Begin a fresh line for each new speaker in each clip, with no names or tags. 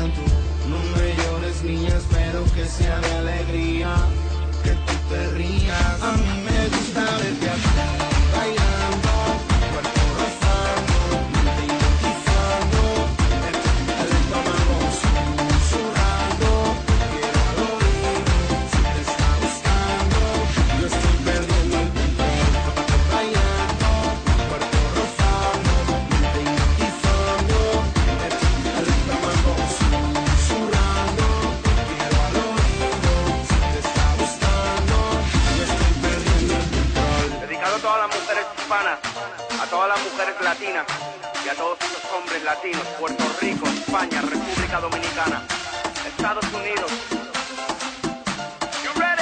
llanto. No me llores, niña, espero que sea de alegría, que tú te rías. A mí me gusta verte así, bailando, cuerpo rozando, mente hipnotizando, el estómago susurrando, quiero al oído, si te está gustando, yo estoy perdiendo el control. Bailando, cuerpo rozando, mente hipnotizando, el estómago susurrando, quiero al oído, si te está gustando, yo estoy perdiendo el control.
Dedicado a todas las mujeres hispanas, a todas las mujeres latinas y a todos esos hombres latinos, Puerto Rico, España, República Dominicana, Estados Unidos. You ready?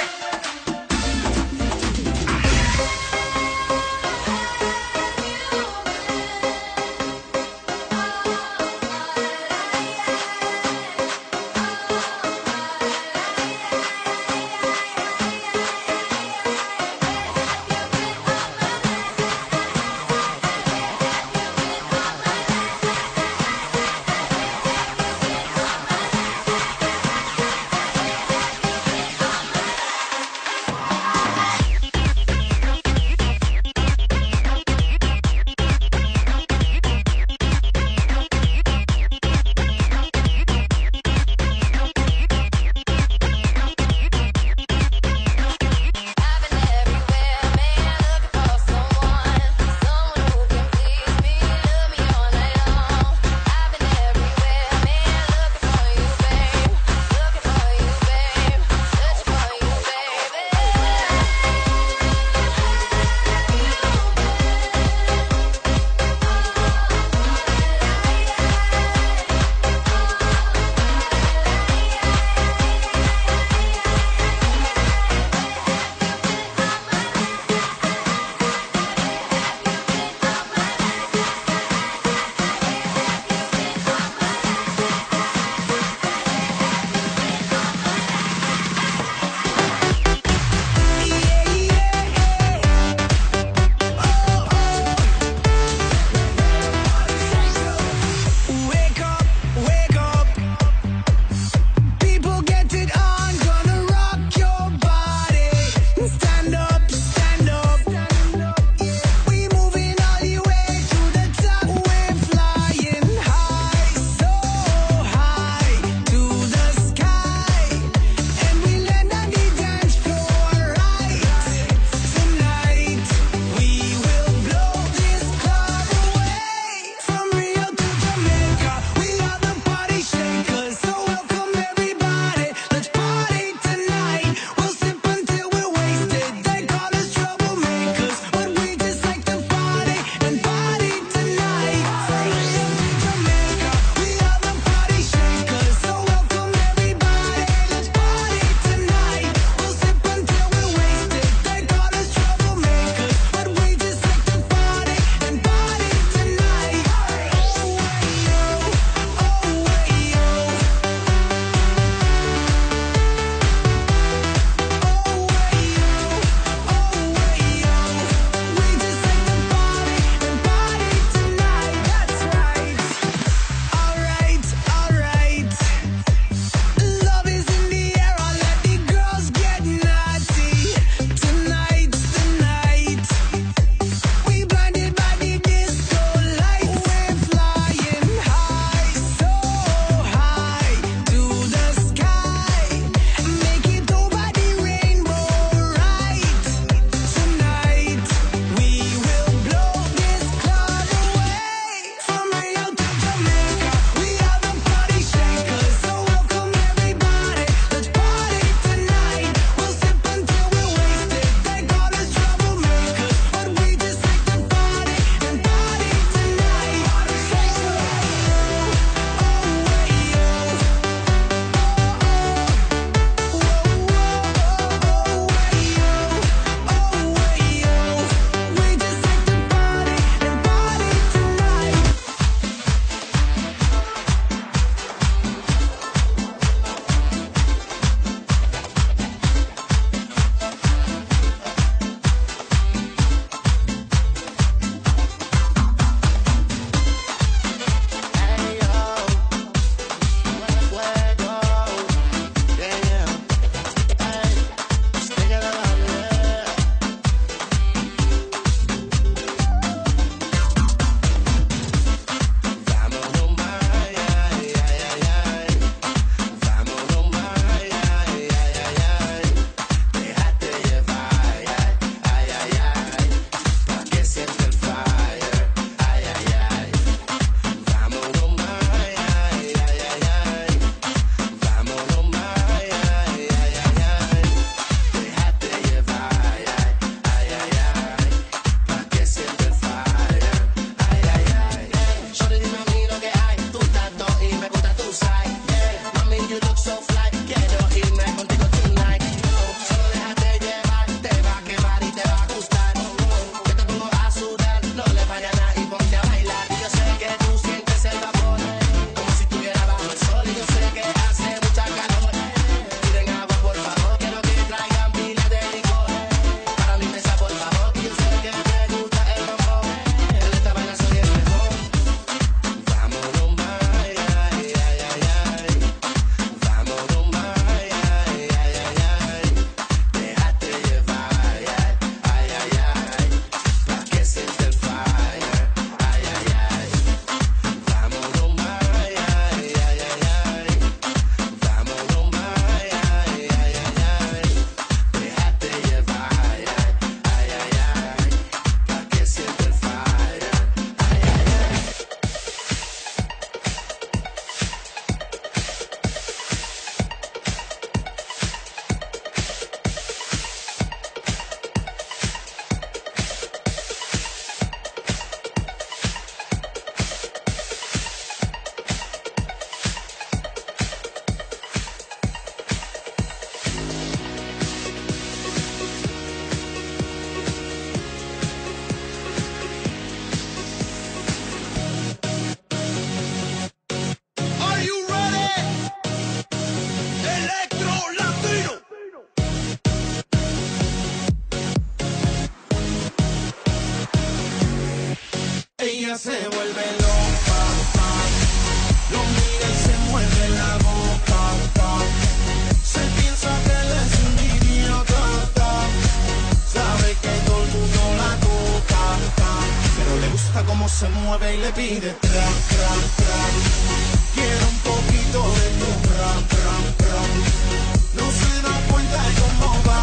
se vuelve loca, lo mira y se muerde la boca, se piensa que él es un idiota, sabe que todo el mundo la toca, pero le gusta cómo se mueve y le pide tra, tra, tra. Quiere un poquito de tu tra, tra, tra. No se da cuenta de cómo va,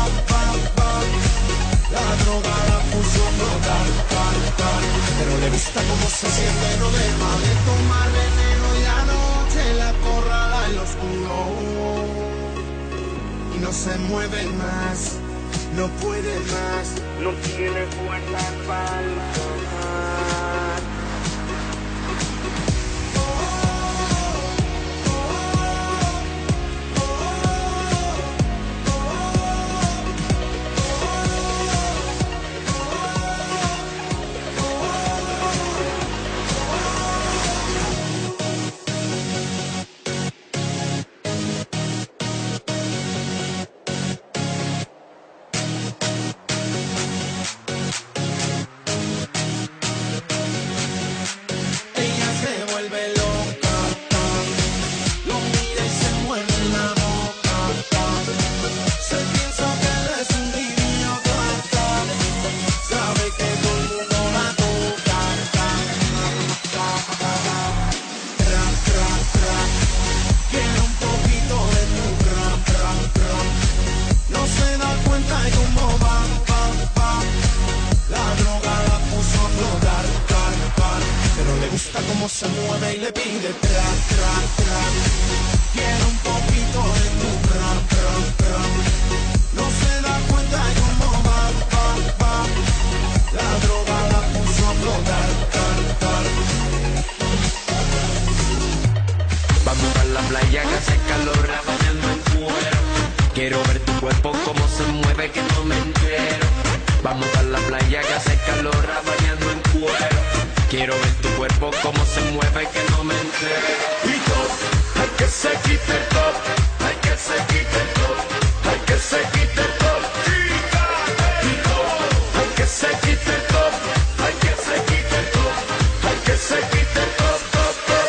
la droga la puso a flotar, pero le gusta cómo se siente, no deja de tomar veneno y anoche la acorrala en lo oscuro y no se mueve más, no puede más,
no tiene fuerza para tomar.
Cómo se mueve y le pide tra, tra, tra. Quiere un poquito de tu tra, tra, tra. No se da cuenta de cómo va. La droga la puso a flotar,
Vamos a la playa que hace calor, bañando en cuero. Quiero ver tu cuerpo cómo se mueve, que no me entero. Vamos a la playa que hace calor, bañando en cuero. Quiero ver tu cuerpo cómo se mueve, que no me entero. Y top, hay que se quite el top, hay que se quite el top, hay que se quite el top. Y top, hay que se quite el top, hay que se quite el top, hay que se quite el top, top, top.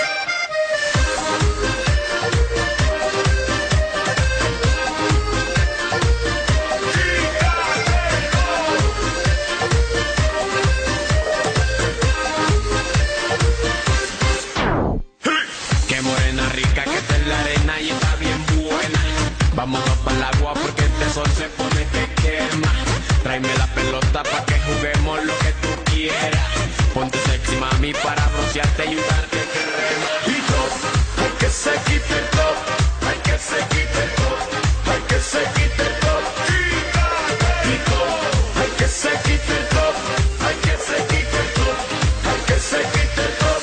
Vamos para el agua porque este sol se pone que quema. Tráeme la pelota pa' que juguemos lo que tú quieras. Ponte sexy mami para broncearte y usarte crema. Y top, hay que se quite el top, hay que se quite el top, hay que se quite el top. Y top, hay que se quite el top, hay que se quite el top, hay que se quite el top.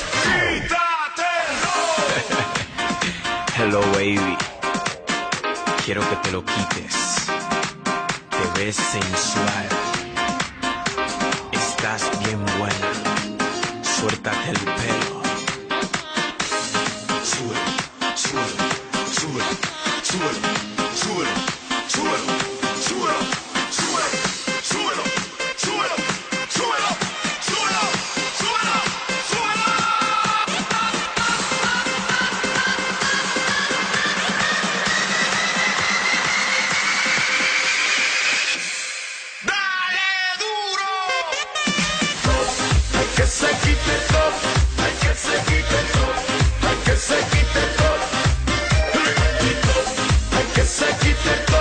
Hello baby. Quiero que te lo quites. Te ves sensual. Estás bien buena. Suéltate el pelo. Súbelo, súbelo, súbelo, súbelo, súbelo, súbelo, súbelo, súbelo, súbelo, súbelo, súbelo, súbelo, súbelo, súbelo. Hay que se quite el top, hay que se quite el top, hay que se quite el top, hay que se quite el top.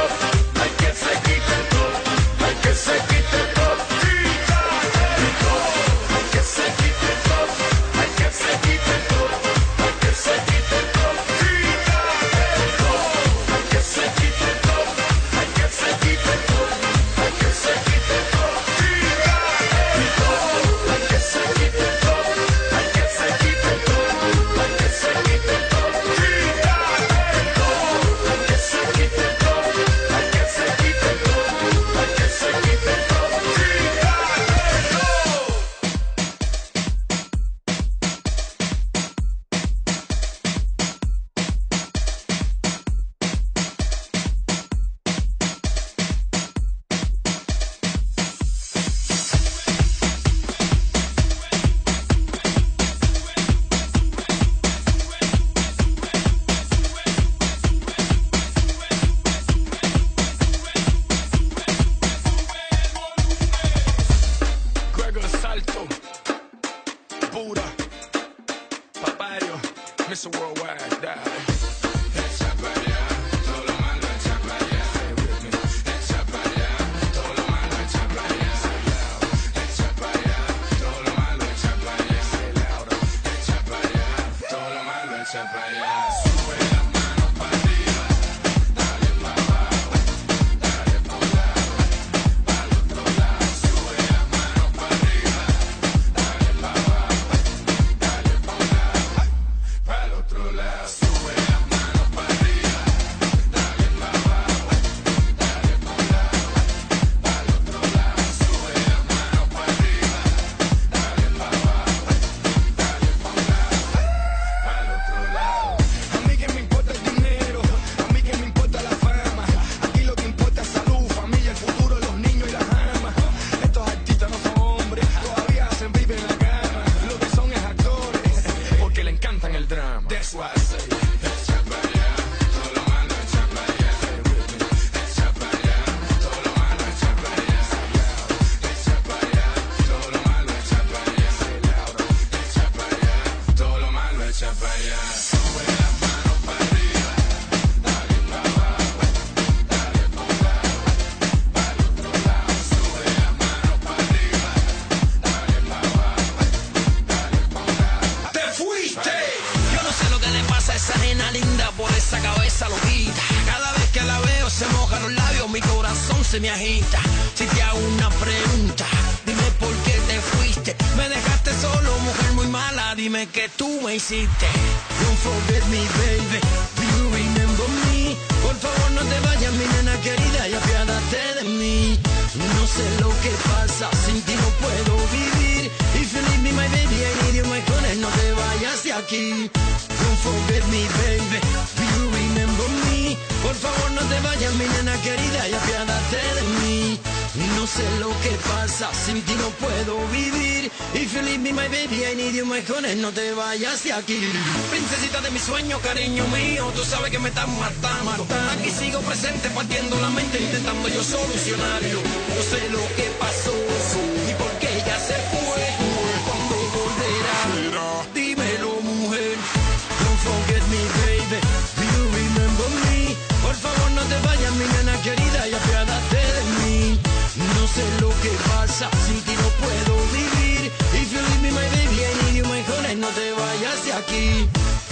se me agita. Si te hago una pregunta, dime por qué te fuiste. Me dejaste solo, mujer muy mala, dime qué tú me hiciste. Don't forget me, baby, do you remember me? Por favor no te vayas, mi nena querida, y apiádate de mí. No sé lo que pasa, sin ti no puedo vivir. If you leave me, my baby, I need you, my honey, no te vayas de aquí. Don't forget me, baby, do you remember me? Por favor no te vayas, mi nena querida, y apiádate de mí. No sé lo que pasa, sin ti no puedo vivir. If you leave me, my baby, I need you, my honey, no te vayas de aquí. Princesita de mi sueño, cariño mío, tú sabes que me estás matando. Aquí sigo presente, partiendo la mente, intentando yo solucionarlo. No sé lo que pasó, ni por qué ella se fue. ¿Cuándo volverá? Dímelo, mujer. Don't forget me, baby, do you remember me? Por favor no te vayas, mi nena querida, y apiádate de mí. No sé lo que pasa, sin ti no puedo vivir. If you leave me, my baby, I need you, my honey, no te vayas de aquí.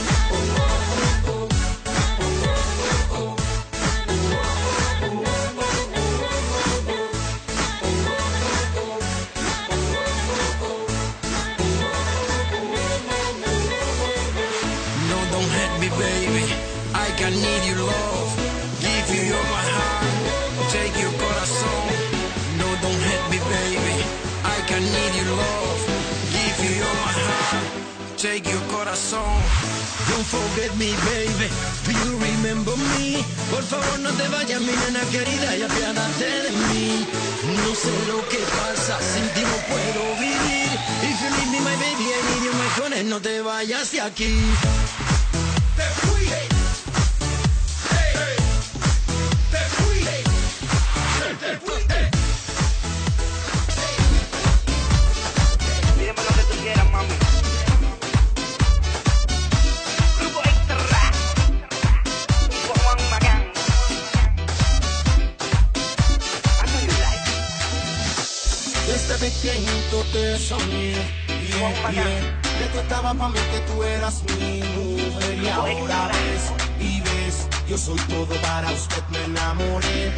No, don't hurt me, baby, I can need your love. Give you all my heart, take your corazón. No, don't hurt me, baby, I can need your love. Give you all my heart, take your corazón. Don't forget me, baby, do you remember me? Por favor no te vayas, mi nena querida, y apiádate de mí. No sé lo que pasa, sin ti no puedo vivir. If you leave me, my baby, I need you, my honey, no te vayas de aquí. Te fui, hey, hey. Te fui, hey. Te fui, hey.
Pídeme lo que tú quieras, mami. Grupo Extra, Nico Juan Magán. I know you like it.
Desde pequeñito te soñé, que tú estabas pa' mí, que tú eras mi mujer. Y ahora ves, y ves, yo soy todo para usted, me enamoré.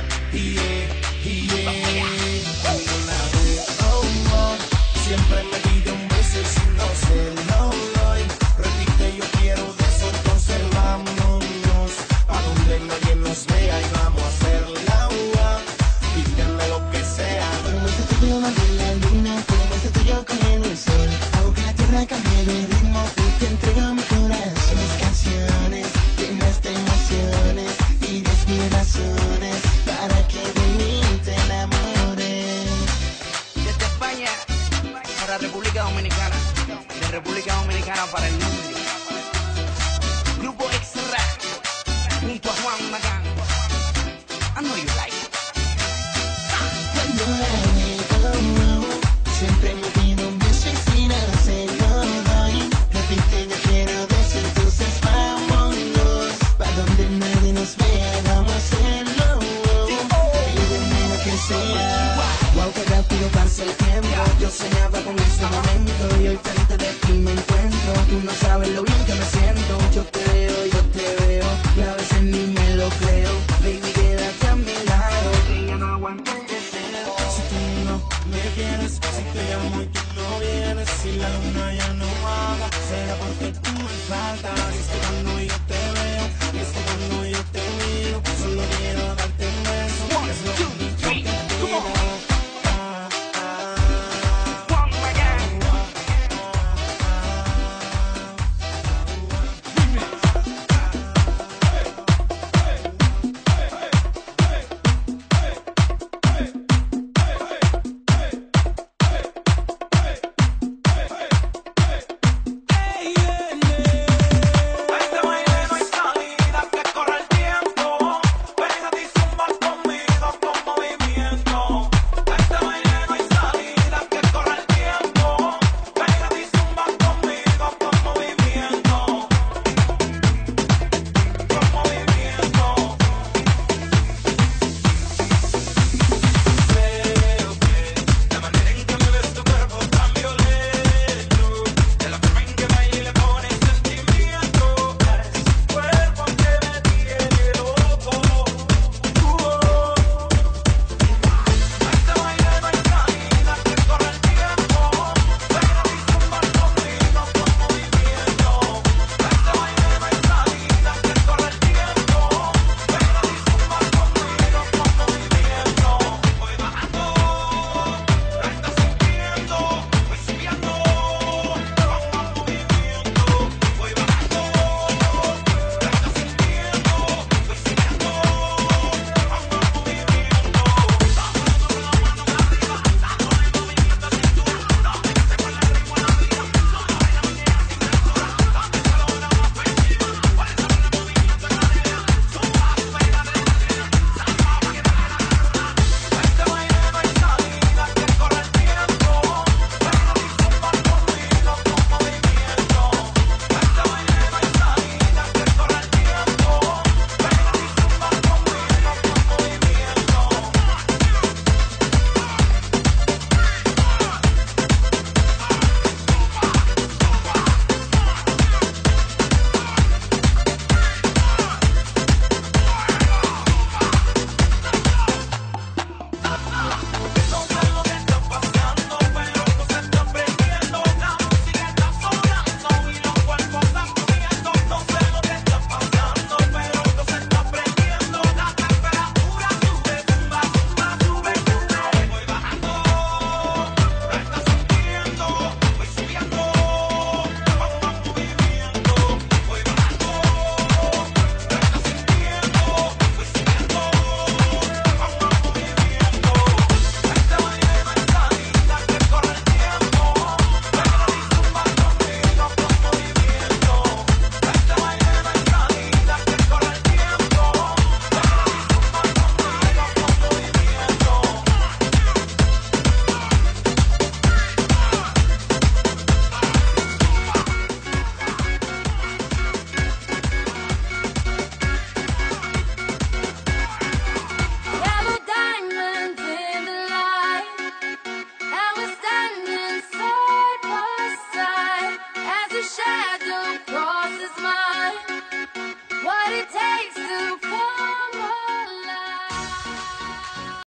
Cuando la veo, oh, siempre me pide un beso y si no se lo doy, repite yo quiero de eso, entonces vámonos pa' donde nadie nos vea y vamos a hacer la ua. Pídeme lo que sea.
Como este tuyo bajo la luna, como este tuyo con el sol. Hago que la tierra cambie de ritmo y te entrego mi corazón. Mis canciones llenas de emociones y 10.000 razones para que de mí te enamores.
Desde España para República Dominicana, de República Dominicana para el mundo. Grupo Extra, Nico Juan Magán. I know you like it.
Cuando la veo, siempre me pido un beso y si no se lo doy, repite yo quiero de eso, entonces vámonos pa' donde nadie nos vea, vamos a hacerlo. Pídeme lo que sea. Wow, qué rápido pasa el tiempo. Yo soñaba con ese momento y hoy frente de ti me encuentro. Tú no sabes lo bien que me siento.